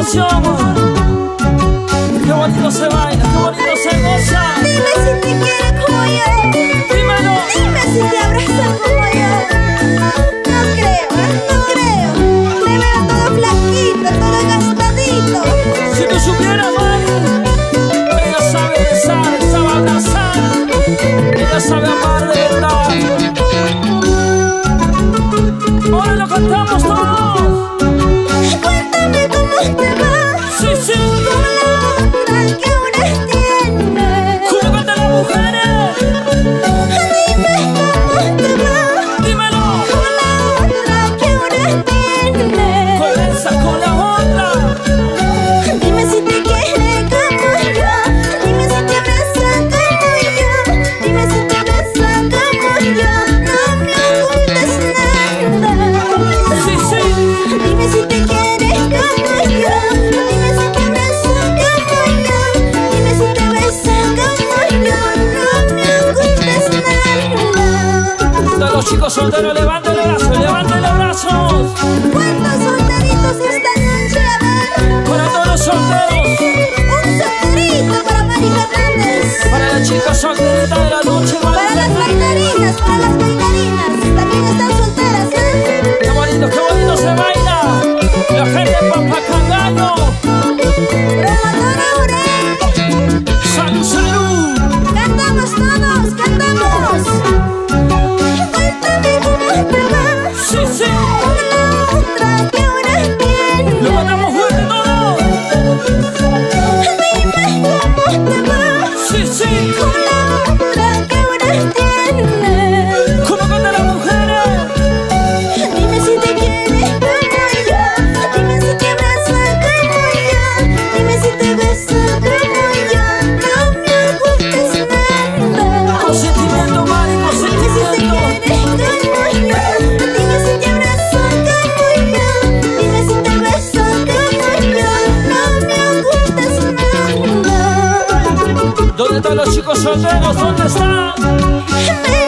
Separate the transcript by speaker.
Speaker 1: pasión. Qué bonito se baila, qué bonito se goza.
Speaker 2: Dime si te quiere como yo.
Speaker 1: Dímelo.
Speaker 2: Dime si te abraza como yo. No creo, no creo. Te veo todo flaquito, todo gastadito.
Speaker 1: Si tú supieras, Mari, ella sabe besar, sabe abrazar, ella sabe amar de verdad. Ahora lo cantamos todos.
Speaker 2: Cuéntame cómo te va.
Speaker 1: Sí, sí.
Speaker 2: Con la otra que una tiene.
Speaker 1: ¿Cómo cantan las mujeres?
Speaker 2: Dime cómo te va.
Speaker 1: Dímelo.
Speaker 2: Con la otra que una tiene.
Speaker 1: Con esa, con la otra.
Speaker 2: Dime si te quiere como yo. Dime si te abraza como yo. Dime si te abraza como yo. No me ocultes nada.
Speaker 1: Sí, sí.
Speaker 2: Dime si te quiere como yo. Dime si te abraza como yo. Dime si te besa como yo. No me ocultes nada.
Speaker 1: Todos los chicos solteros, levanten los brazos, levanten los brazos.
Speaker 2: ¿Cuántos solteritos esta noche? A ver.
Speaker 1: Para todos los solteros,
Speaker 2: Un solterito para Mari Fernández.
Speaker 1: para las chicas solteritas de la noche,
Speaker 2: Para
Speaker 1: Mari
Speaker 2: las
Speaker 1: Fernández.
Speaker 2: bailarinas, para las bailarinas. También están solteras, ¿eh?
Speaker 1: Qué bonito se baila. La gente de Pampacangaño.
Speaker 2: Promotora Aurel.
Speaker 1: Salud, salud.
Speaker 2: Cantamos todos, cantamos. Cuéntame cómo te va.
Speaker 1: Sí, sí.
Speaker 2: Con la otra que una tiene.
Speaker 1: Lo matamos fuerte todos.
Speaker 2: Dime cómo te va.
Speaker 1: Sí, sí.
Speaker 2: Con la otra que una tiene.
Speaker 1: ¿Cómo cantan las mujeres?
Speaker 2: Dime si te quiere como yo. Dime si te abraza como yo. Dime si te besa como yo. No me ocultes nada.
Speaker 1: Consentimiento, Mari,
Speaker 2: Dime si te
Speaker 1: consentimiento.
Speaker 2: quiere como yo. Dime si te abraza como yo. Dime si te besa como yo. No me ocultes nada.
Speaker 1: ¿Dónde están los chicos solteros? ¿Dónde están?
Speaker 2: Me